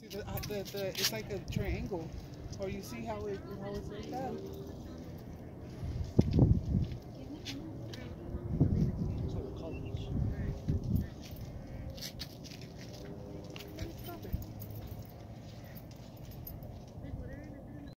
it's like a triangle, or you see how it's like that.